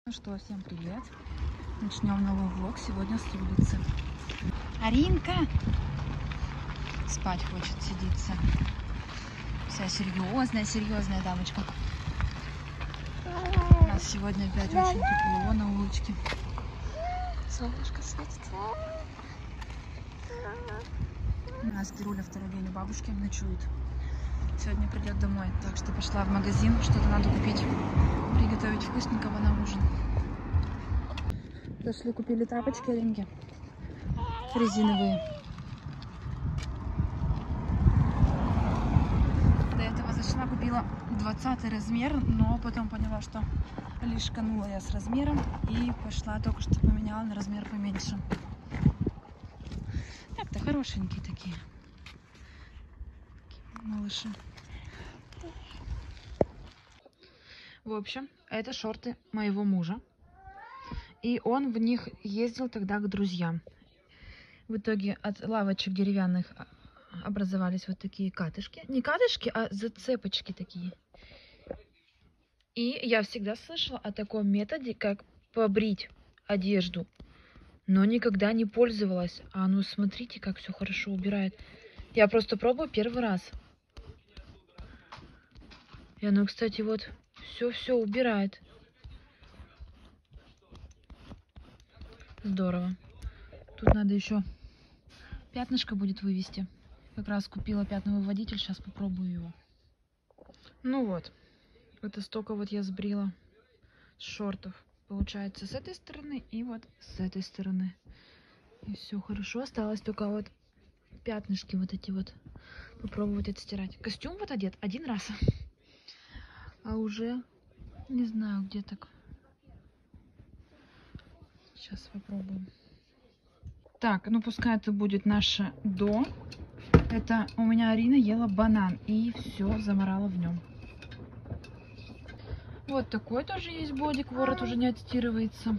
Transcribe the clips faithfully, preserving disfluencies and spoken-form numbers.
Ну что, всем привет! Начнем новый влог сегодня с улицы. Аринка спать хочет, сидится. Вся серьезная, серьезная дамочка. У нас сегодня опять очень тепло на улочке. Солнышко светит. У нас Кируля второй день у бабушки ночует. Сегодня придет домой, так что пошла в магазин, что-то надо купить, приготовить вкусненького на ужин. Зашли, купили тапочки Аринке резиновые. До этого зашла, купила двадцатый размер, но потом поняла, что лишканула я с размером и пошла, только что поменяла на размер поменьше. Так-то хорошенькие такие малыши. В общем, это шорты моего мужа. И он в них ездил тогда к друзьям. В итоге от лавочек деревянных образовались вот такие катышки. Не катышки, а зацепочки такие. И я всегда слышала о таком методе, как побрить одежду. Но никогда не пользовалась. А ну смотрите, как все хорошо убирает. Я просто пробую первый раз. И оно, кстати, вот все-все убирает. Здорово. Тут надо еще пятнышко будет вывести. Как раз купила пятновыводитель, сейчас попробую его. Ну вот, это столько вот я сбрила с шортов. Получается с этой стороны и вот с этой стороны. И все хорошо. Осталось только вот пятнышки вот эти вот попробовать отстирать. Костюм вот одет один раз. А уже не знаю, где так. Сейчас попробуем. Так, ну пускай это будет наше до. Это у меня Арина ела банан и все заморала в нем. Вот такой тоже есть бодик, ворот уже не отстирывается.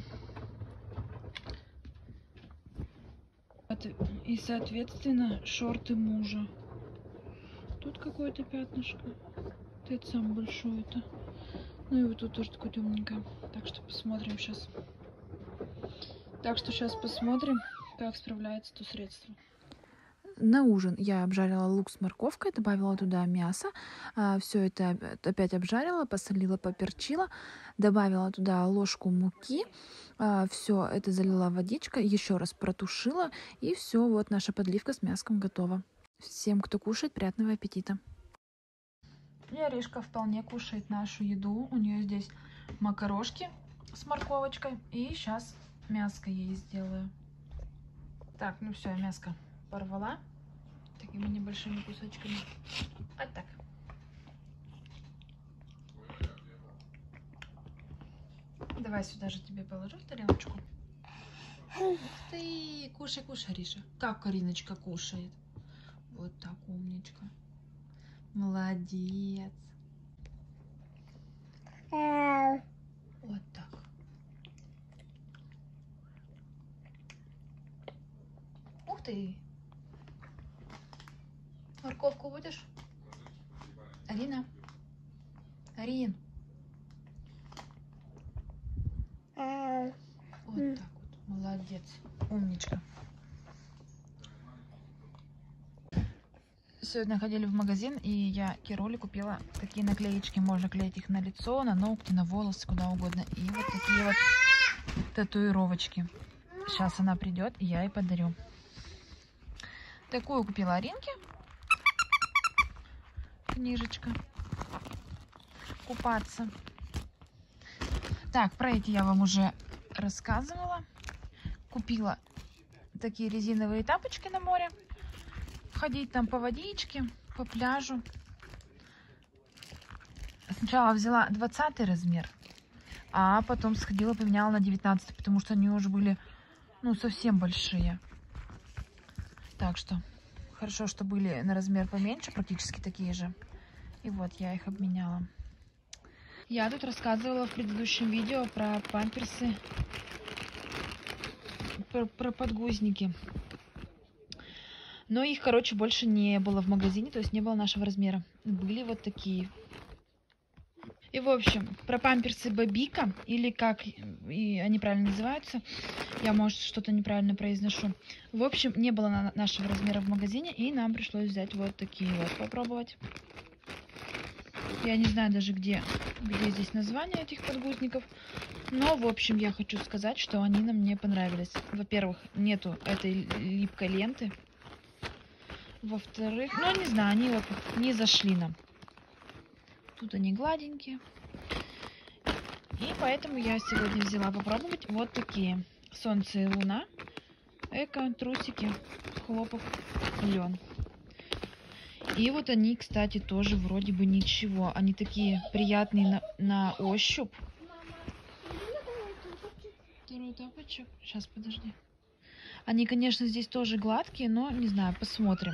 И соответственно шорты мужа. Тут какое-то пятнышко. Это самое большое это. Ну и вот тут тоже такое темненькое. Так что посмотрим сейчас. Так что сейчас посмотрим, как справляется то средство. На ужин я обжарила лук с морковкой, добавила туда мясо, все это опять обжарила, посолила, поперчила, добавила туда ложку муки, все это залила водичкой, еще раз протушила, и все, вот наша подливка с мяском готова. Всем, кто кушает, приятного аппетита! И Аришка вполне кушает нашу еду, у нее здесь макарошки с морковочкой, и сейчас мяско ей сделаю. Так, ну все, мяско порвала такими небольшими кусочками. Вот так. Давай сюда же тебе положу в тарелочку. Ух ты! Кушай, кушай, Ариша. Как Кариночка кушает. Вот так, умничка. Молодец. Вот так. Ух ты! Морковку будешь? Арина? Арин? Вот так вот. Молодец. Умничка. Сегодня ходили в магазин, и я Кироле купила такие наклеечки. Можно клеить их на лицо, на ногти, на волосы, куда угодно. И вот такие вот татуировочки. Сейчас она придет, и я ей подарю. Такую купила Аринке. Книжечка. Купаться. Так, про эти я вам уже рассказывала. Купила такие резиновые тапочки на море. Ходить там по водичке, по пляжу. Сначала взяла двадцатый размер, а потом сходила, поменяла на девятнадцатый, потому что они уже были, ну, совсем большие. Так что хорошо, что были на размер поменьше, практически такие же. И вот я их обменяла. Я тут рассказывала в предыдущем видео про памперсы, про, про подгузники. Но их, короче, больше не было в магазине, то есть не было нашего размера. Были вот такие. И, в общем, про памперсы Бабика, или как и они правильно называются, я, может, что-то неправильно произношу. В общем, не было на нашего размера в магазине, и нам пришлось взять вот такие вот, попробовать. Я не знаю даже, где, где здесь название этих подгузников. Но, в общем, я хочу сказать, что они нам не понравились. Во-первых, нету этой липкой ленты. Во-вторых, ну, не знаю, они вот не зашли нам. Тут они гладенькие. И поэтому я сегодня взяла попробовать вот такие. Солнце и луна. Эко трусики. Хлопок лен. И вот они, кстати, тоже вроде бы ничего. Они такие приятные на, на ощупь. Второй тапочек. Сейчас, подожди. Они, конечно, здесь тоже гладкие, но не знаю, посмотрим.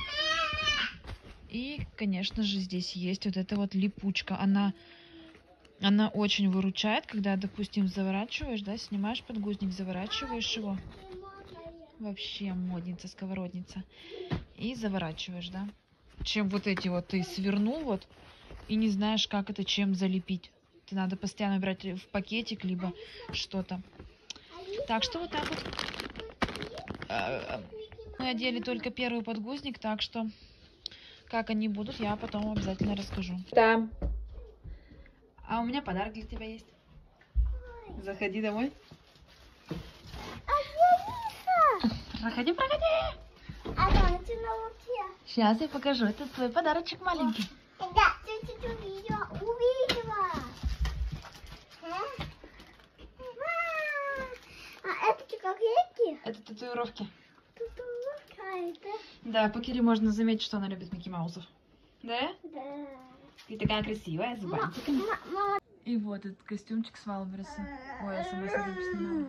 И, конечно же, здесь есть вот эта вот липучка. Она, она очень выручает, когда, допустим, заворачиваешь, да, снимаешь подгузник, заворачиваешь его. Вообще модница, сковородница. И заворачиваешь, да. Чем вот эти вот ты свернул вот и не знаешь, как это чем залепить. Ты надо постоянно брать в пакетик, либо что-то. Так что вот так вот. Мы одели только первый подгузник, так что как они будут, я потом обязательно расскажу. Да. А у меня подарок для тебя есть. Заходи домой. Проходи, проходи. Сейчас я покажу. Это твой подарочек маленький. Да, ты увидела. увидела. А это какие? Это татуировки. Татуировка это? Да, по Кире можно заметить, что она любит Микки Маусов. Да? Да. Ты такая красивая, с зубантиками. Мама. И вот этот костюмчик с Валбереса. Ой, я сама себе снимала.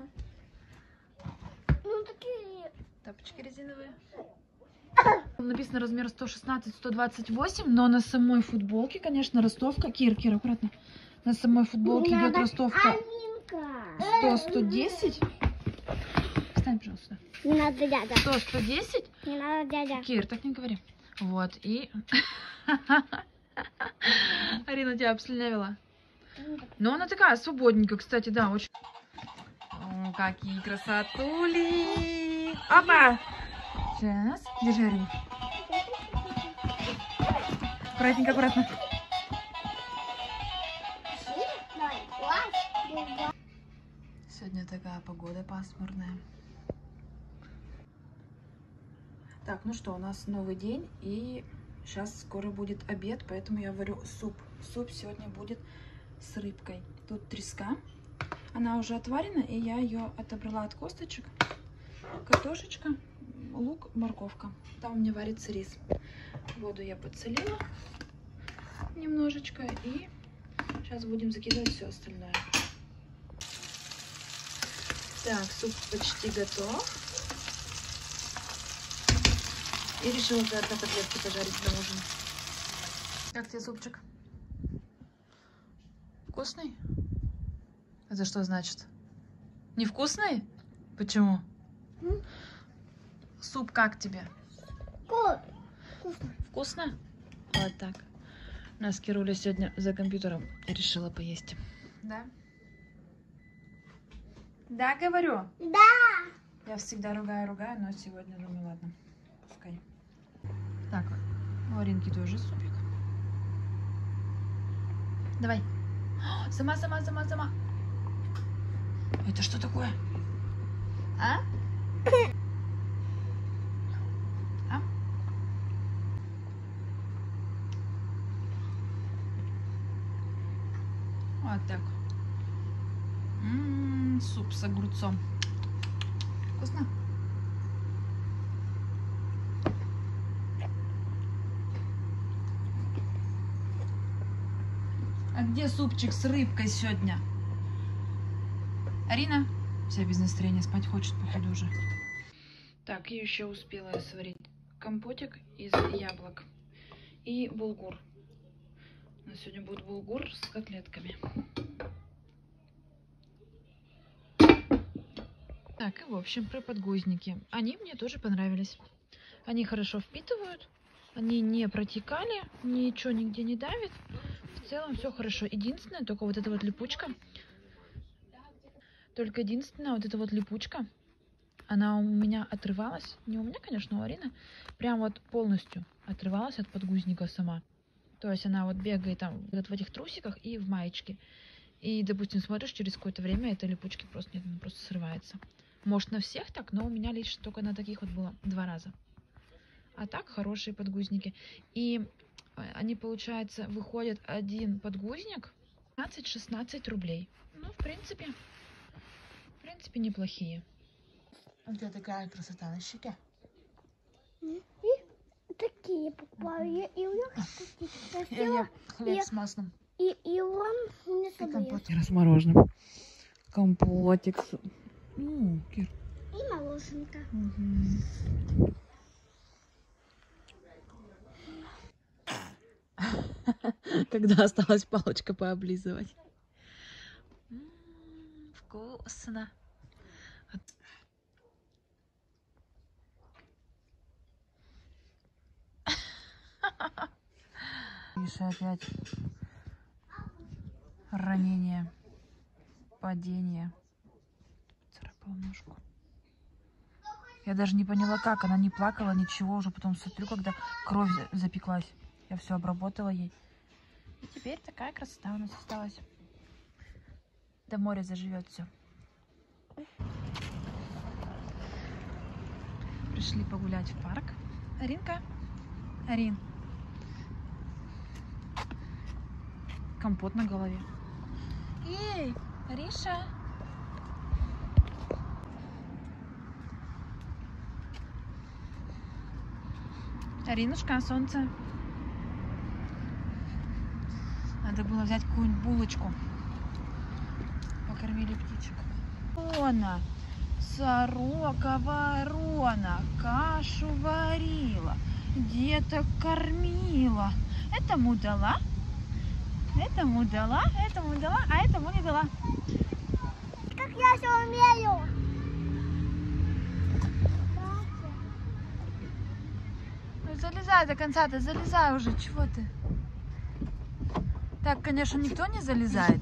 Ну такие. Тапочки резиновые. Написано размер сто шестнадцать — сто двадцать восемь, но на самой футболке, конечно, ростовка. Кир, Кир, аккуратно. На самой футболке идет Надо ростовка сто — Алинка. сто десять. Встань, пожалуйста. Не надо дядя. сто — сто десять. Не надо дядя. Кир, так не говори. Вот, и... Арина тебя обслюнявила. Но она такая свободненькая, кстати, да, очень... О, какие красотули! Опа! Сейчас, держи, Арина. Аккуратненько, аккуратно. Сегодня такая погода пасмурная. Так, ну что, у нас новый день, и сейчас скоро будет обед, поэтому я варю суп. Суп сегодня будет с рыбкой. Тут треска, она уже отварена, и я ее отобрала от косточек. Картошечка, лук, морковка. Там у меня варится рис. Воду я подсолила немножечко, и сейчас будем закидывать все остальное. Так, суп почти готов. И решила заодно котлетки пожарить на ужин. Как тебе супчик? Вкусный? Это что значит? Невкусный? Почему? М? Суп как тебе? Вкусно. Вкусно? Вот так. У нас Кируля сегодня за компьютером решила поесть. Да? Да, говорю? Да. Я всегда ругаю-ругаю, но сегодня думаю, ладно, пускай. Так, у Аринки тоже супик. Давай. О, сама, сама, сама, сама. Это что такое? А? А? Вот так. М-м, суп с огурцом. Вкусно? А где супчик с рыбкой сегодня? Арина? Вся без настроения, спать хочет, походу, уже. Так, и еще успела я сварить компотик из яблок и булгур. У нас сегодня будет булгур с котлетками. Так, и в общем, про подгузники. Они мне тоже понравились. Они хорошо впитывают, они не протекали, ничего нигде не давит. в целом все хорошо. Единственное, только вот эта вот липучка. Только единственное, вот эта вот липучка. Она у меня отрывалась. Не у меня, конечно, у Арины. Прям вот полностью отрывалась от подгузника сама. То есть она вот бегает там вот в этих трусиках и в маечке. И, допустим, смотришь, через какое-то время этой липучки просто нет, она просто срывается. Может, на всех так, но у меня лично только на таких вот было два раза. А так хорошие подгузники. И они, получается, выходят один подгузник пятнадцать-шестнадцать рублей. Ну, в принципе, в принципе, неплохие. У тебя такая красота на щеке. И такие покупаю. И у них такие. Я хлеб с маслом. И, и он не И собьет. компотик с мороженым. Компотик. С... Ну, Кир. И мороженка. Угу. Когда осталась палочка пооблизывать. М-м, вкусно. Миша опять ранение, падение. Царапала ножку. Я даже не поняла, как. Она не плакала, ничего. Уже потом смотрю, когда кровь запеклась. Я все обработала ей. И теперь такая красота у нас осталась. До моря заживет все. Пришли погулять в парк. Аринка? Арин. Компот на голове. Эй, Ариша. Аринушка, солнце. Надо было взять какую-нибудь булочку. Покормили птичек. Ворона, сорока ворона, кашу варила, деток кормила. Этому дала, этому дала, этому дала, а этому не дала. Как я все умею. Ну, залезай до конца, ты залезай уже, чего ты? Так, конечно, никто не залезает.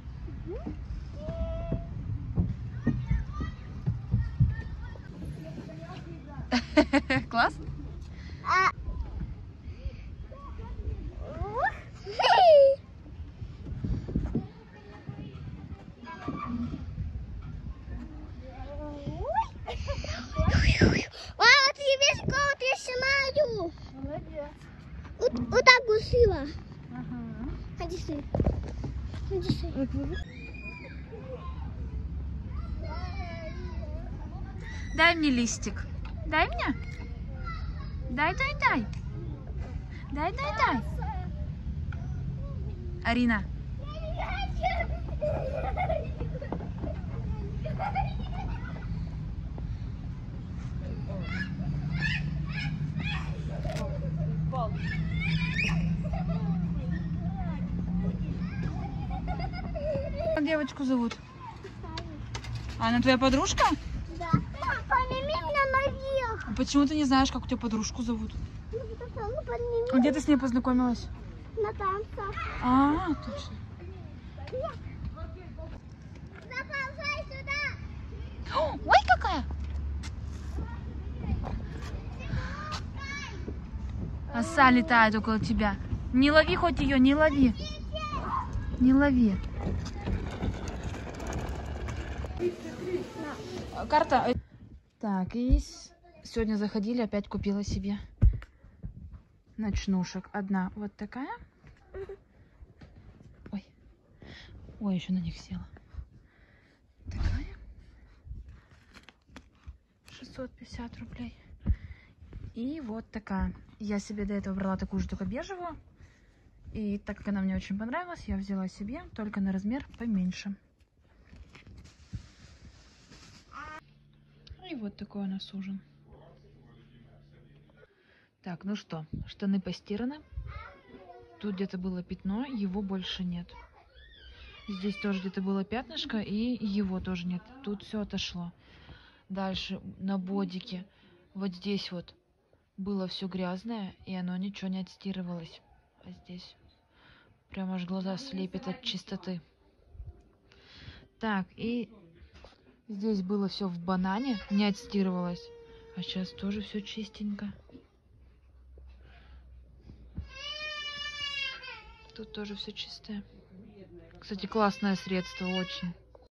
Класс? А... Мама, ты весь год я снимаю. Молодец. Вот, вот так гусила. Ага. Ходи сюда. Ходи сюда. Дай мне листик. Дай мне. Дай, дай, дай. Дай, дай, дай. Арина. Как девочку зовут? А она твоя подружка? Да. Мам, подними меня наверх. А почему ты не знаешь, как у тебя подружку зовут? Ну, потому что, ну, подними А где ты с ней познакомилась? на танцах. А, точно. Заползай сюда. Ой, какая! Оса летает около тебя. Не лови хоть ее, не лови. Не лови. Карта. Так, и сегодня заходили, опять купила себе ночнушек. Одна вот такая. Ой. Ой, еще на них села. Такая. шестьсот пятьдесят рублей. И вот такая. Я себе до этого брала такую же, только бежевую. И так как она мне очень понравилась, я взяла себе только на размер поменьше. И вот такой у нас ужин. Так, ну что, штаны постираны. Тут где-то было пятно, его больше нет. Здесь тоже где-то было пятнышко, и его тоже нет. Тут все отошло. Дальше на бодике, вот здесь вот, было все грязное, и оно ничего не отстирывалось. А здесь Прям аж глаза слепит от чистоты. Так, и здесь было все в банане, не отстирывалось. А сейчас тоже все чистенько. Тут тоже все чистое. Кстати, классное средство очень.